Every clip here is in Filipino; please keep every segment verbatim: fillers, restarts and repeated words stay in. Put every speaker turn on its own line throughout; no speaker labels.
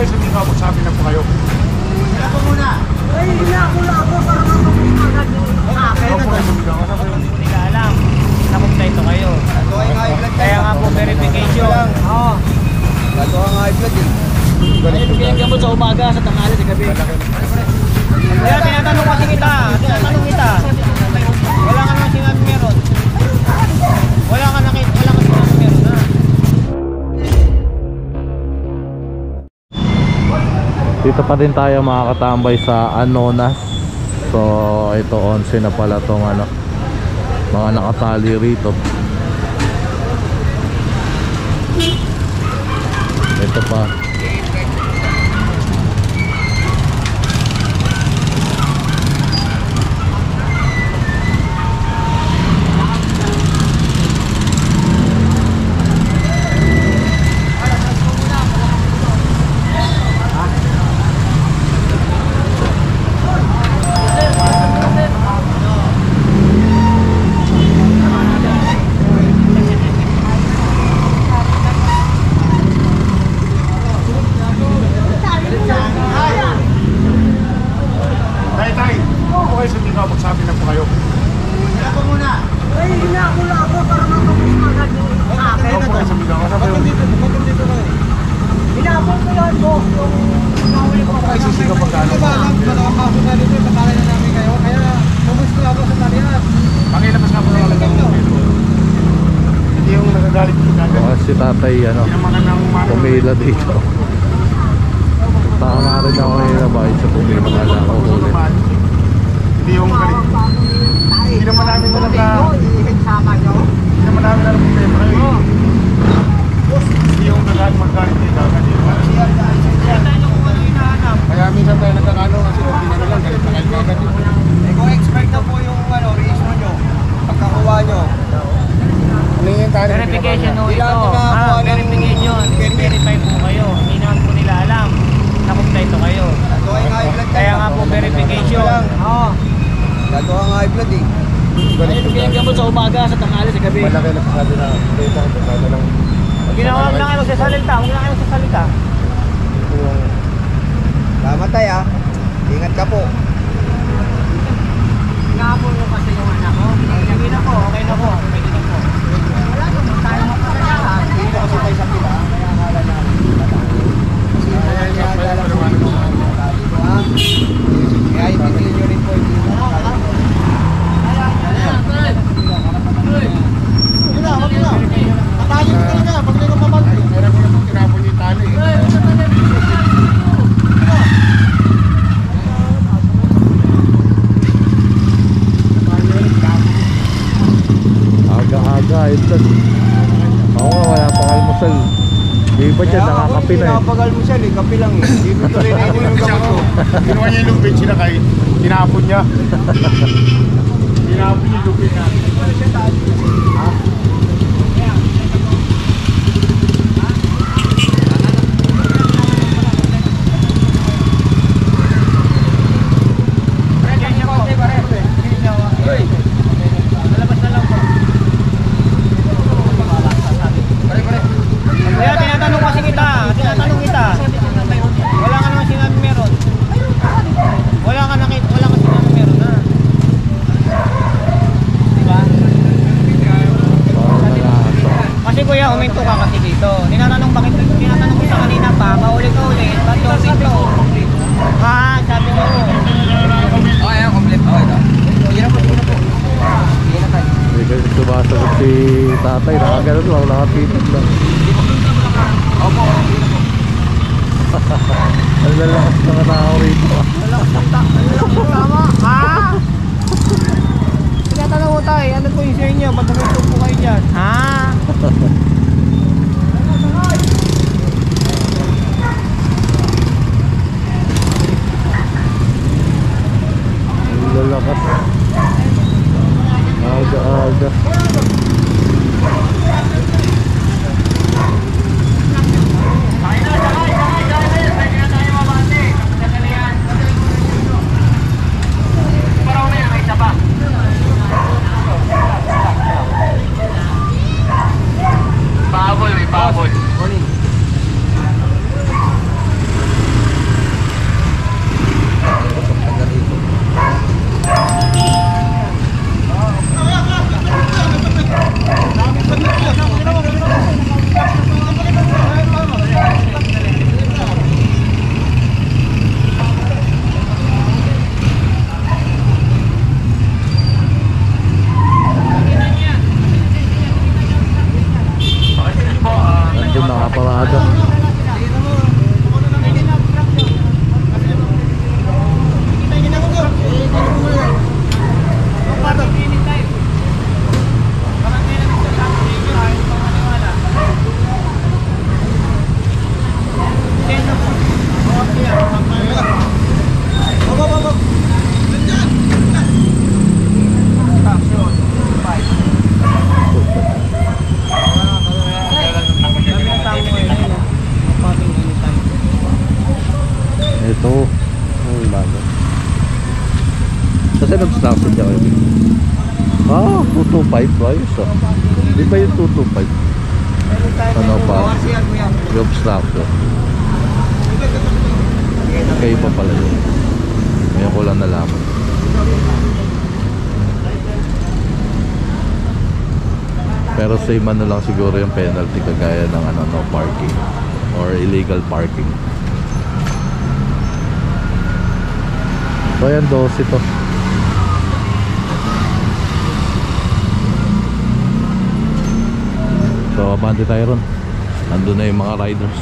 kayo sa mga magsabi na po kayo.
Kaya po muna. Ay, hinakula ako para matapos agad yung akin.
Hindi nila alam na kumpleto kayo. Kaya nga po verification. Oo.
Gato ang high blood eh. Ay, bigyan gamot sa umaga, sa tanghali, sa gabi.
Kaya tinatanong kasi kita. Tinatanong kita. Wala ka naman sinabi meron. Wala ka nakita. Wala ka sinabi meron ha.
Dito pa din tayo makakatambay sa Anonas. So ito onse na pala tong ano, mga nakatali rito. Ito pa.
Magsabi na po kayo.
Kaya po muna. Ay, hinakula ako para matapos agad yung akin.
Ako po sa mga
Bakit dito? Bakit dito kayo? Hinapon ko yan, boss. Yung nahuli ko.
Ay, sisigaw pagkano.
Hindi ba alam? Malakaso na dito. Patalay na namin kayo. Kaya, pumus ko ako sa talihan.
Pakilabas nga po na lang ng hindi yung nagagalit po kagad.
Oh, si tatay ano, pumila dito. Tama na rin ako ngayon na bakit sa pumila ka lang ako huli.
Hindi yung galit. Hindi naman namin talaga. Hindi naman namin alam kung problema kayo. Hindi yung nagalit magalit dito. Kaya minsan tayo nagkakano kasi hindi na lang galit na kayo kagad.
Kung expert na po yung ano, reason nyo, pagkakuha nyo.
Ano yung tayo?
Verification ho ito. Ah, verification. Verify po kayo. Hindi naman po nila alam na kumpleto kayo. Kaya nga po verification. Oo.
Gato ang high blood eh. Ay, bigyan gamot sa umaga, sa tanghali, sa gabi.
Malaki na sabi na data ko kada lang.
Ginawag lang kayo magsasalita. Huwag lang kayo magsasalita.
Tama tayo ah. Ingat ka po.
Hinapon mo kasi yung anak ko. Hindi na po. Okay na po. Pwede na po. Wala naman tayo makasaya.
Dito kasi tayo sa pila. Kaya akala na. Kasi kaya akala ko dito ha. Kaya ipitin nyo rin po dito. Yun na, wag na. Katayin ka na. Pag hindi ko mamagay.
Meron ko na po tinapon yung tali.
Aga-aga ito. Oo, wala pang almusal. Di ba dyan, nakakapi na eh.
Nakapag-almusal eh, kapi lang eh. Di ba tuloy na
Ako
yung
na siya
gamot
ko.
ko.
Ginawa niya yung lupin sila kay tinapon niya. Tinapon yung lupin na.
Kaya tinatanong kasi kita. Tinatanong kita. Wala ka naman sinabi meron. Wala ka nakita. Wala ka sinabi meron ha. Diba? Kasi kuya, huminto ka kasi dito. Tinatanong bakit, tinatanong kita kanina pa, paulit-ulit, ba't yung dito? Ha, sabi mo.
Oh, ayan, complete. Oh, ito. Sige na po, sige na po. Sige na tayo.
Hindi kasi sumasagot si tatay. Nakaganon lang, nakatitig lang.
Opo, sige na po.
Ang lalakas ng tao rito.
Tama, ha? Tinatanong mo tayo, ano po yung share niyo? Ba't namin po kayo dyan? Ha?
Ang lalakas. Aga-aga.
Pabol, may pabol.
Sarado. Ito. Oh, bago. Kasi nag-snacksin niya kayo. Ah, two two five. Ayos ah. Di ba yung two two five? Ano pa? Yung snacksin. Kayo pa pala yun. Ngayon ko lang nalaman. Pero same ano lang siguro yung penalty kagaya ng ano, no parking or illegal parking. So ayan, twelve ito. So abante tayo ron. Nandun na yung mga riders.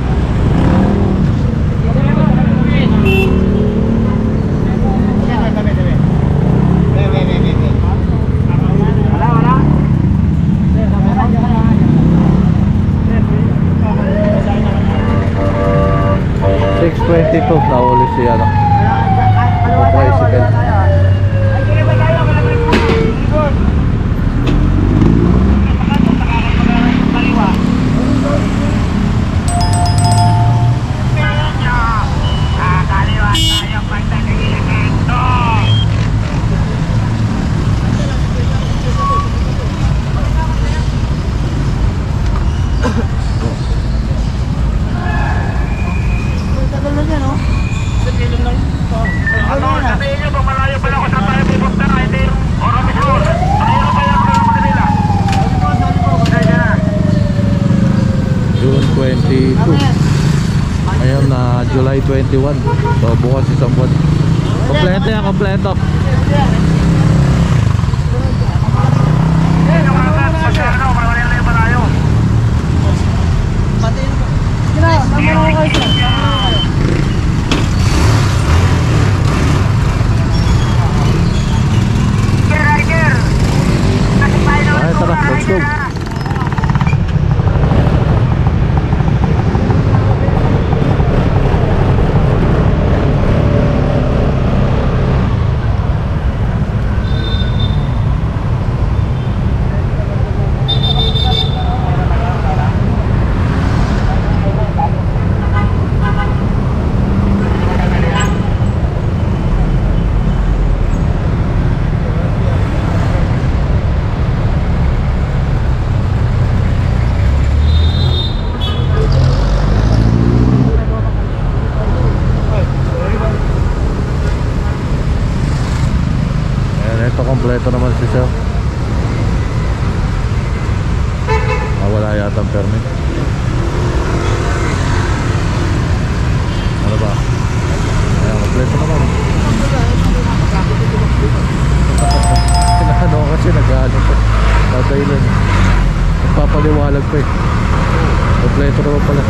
six twenty-two nahuli siya no. Tricycle. June twenty-two. Ayun na July twenty-one. So bukas isang buwan. Kompleto yan, kompleto. Ay, tara, let's go. Kompleto naman si Sir. Ah, wala yata ang permit. Ano ba? Ayan, kompleto naman. Ano kasi nag-ano pa. Tataylan. Nagpapaliwalag pa eh. Kompleto naman pala.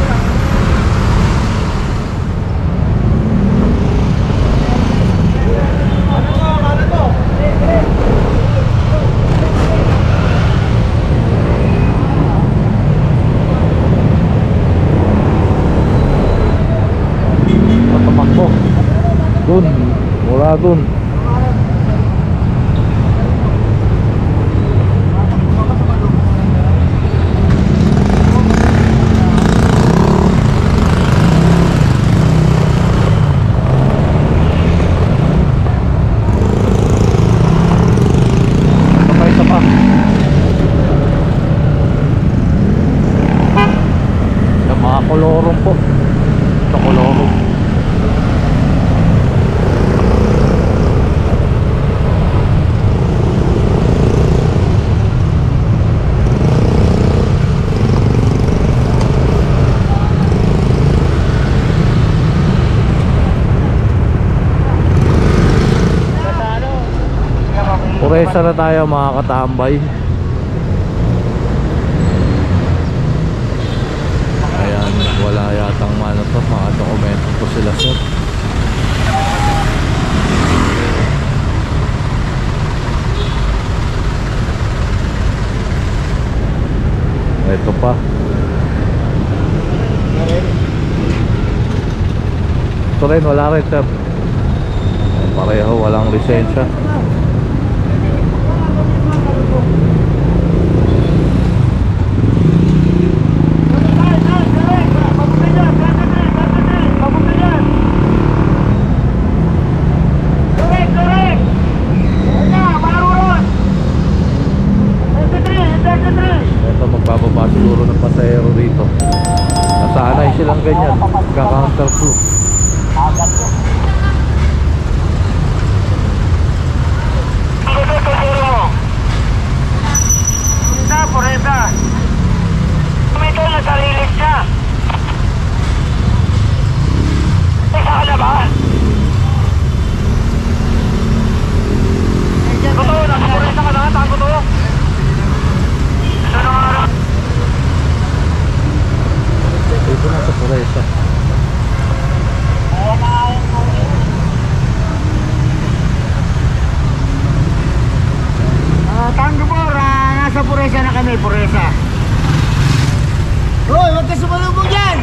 Dun, mula dun. Isa pa, isa pa. Yung mga kolorong po. Ito kolorong. Puresa na tayo mga katambay. Ayan. Ito rin, wala rin sir. Pareho, walang lisensya. Ito, magbababa siguro ng pasahero dito. Nasanay silang ganyan, ka-counter flow.
Na, pureta. Ito na sarili siya. Isa ka na ba? Totoo, nasa pureta ka na, tago to. Ito na nga.
Ito na sa Puresa.
Ah, Tango Bora, nasa Puresa na kami, Puresa.
Hoy, wag ka sumalubog dyan!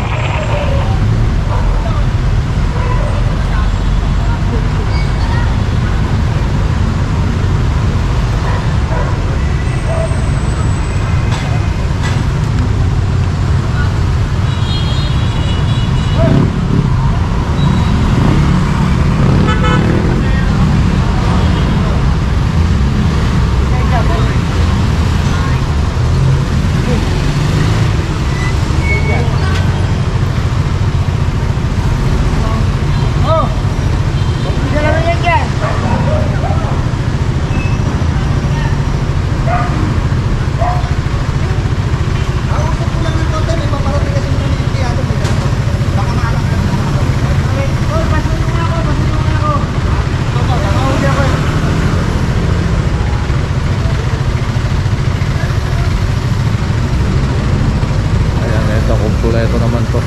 Kumpleto naman to.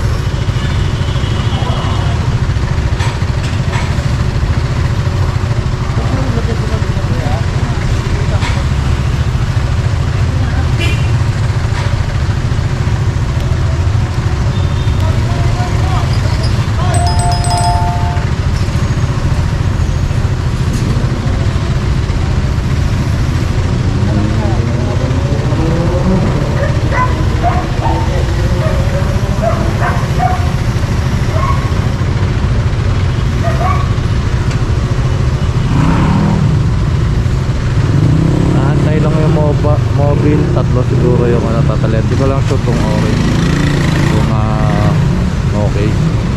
Mobile, tatlo siguro yung ano, tatalent. Di ko lang sure kung orange, kung uh, okay.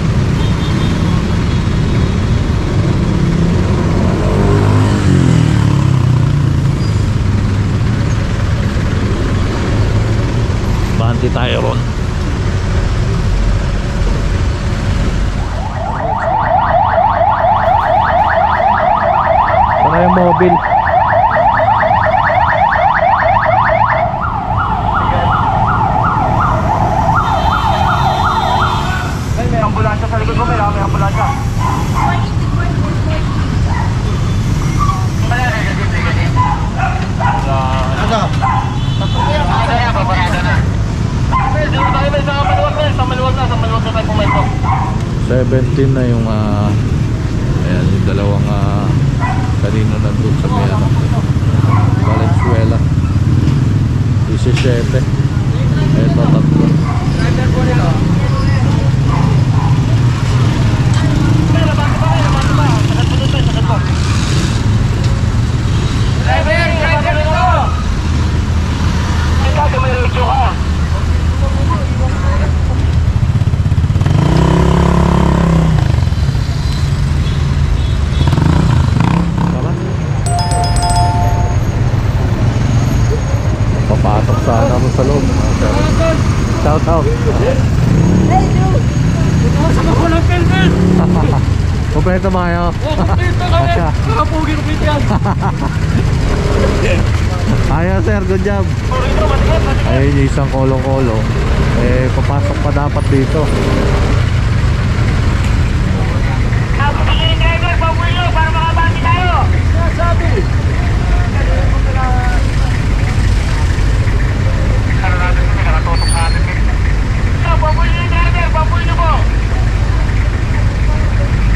Banti tayo ron. Ito na yung mobile.
Sa likod mo, may may ambulansya. Ano? Ano yan, babarada na. Dito tayo may sa maluwag na, sa maluwag na, sa maluwag na tayo pumayto.
seventeen na yung uh, ayan, yung dalawang uh, kanino nandun sa may ano, Valenzuela. seventeen. Ito tatlo.
Driver po nila. Driver! Driver ito! Ikaw ka may rutyo ka.
Tama? Papasok sana ako sa loob. Shout out!
Hey, dude!
Sa mga walang pelpel!
Kompleto ba kayo?
Oo, kompleto kami! Nakapugi ng yan!
Ayaw sir, good job. Ayun yung isang kolong-kolo. Eh, papasok pa dapat dito.
Nakapagin yung driver, papulo para makabati tayo! Sabi! Ano natin kami, nakatutok sa atin. Papulo yung driver, papulo mo!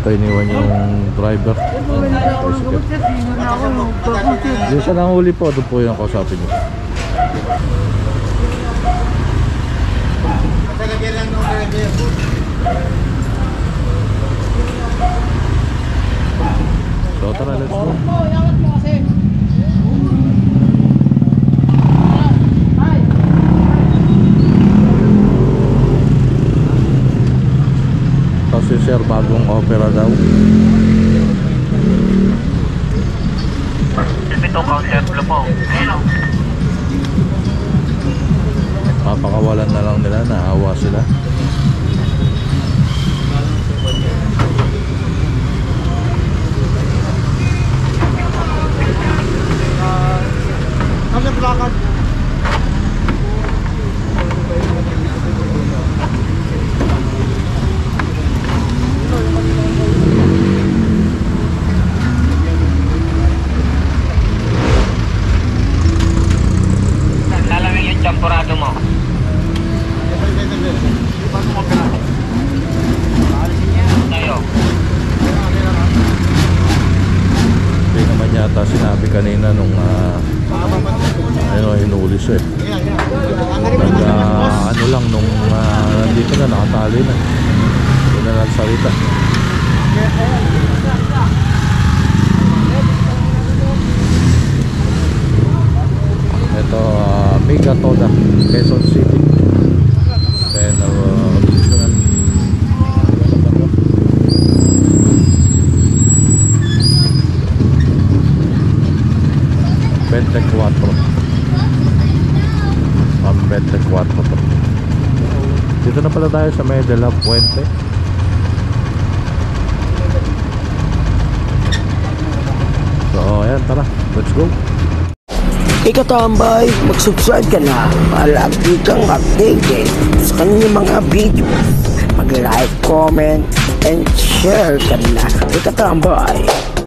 Dito iniwan yung driver. Yung siya nanguli po, doon po yung kausapin niyo. So tara, let's go. Kasi sir, bagong opera daw.
Ito counter blue po. Ayun.
Papakawalan na lang nila, naawa sila.
Kami plakan.
Lalamig yung champurado mo. Tayo.
Hindi naman yata sinabi kanina nung uh, ano, hinuli siya eh. Nag, uh, ano lang nung uh, nandito na, nakatali na. Hindi na nagsalita. Ito, uh, Mega Toda, Quezon City. Then, uh, additional twenty-four. Ang twenty-four to. Dito na pala tayo sa May de la Puente. So, ayan, tara, let's go.
Ikatambay, mag-subscribe ka na para lagi kang updated sa kanyang mga video. Mag-like, comment, and share ka na. Ikatambay.